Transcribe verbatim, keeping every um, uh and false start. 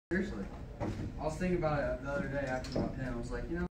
Seriously. I was thinking about it the other day after my pen. I was like, you know.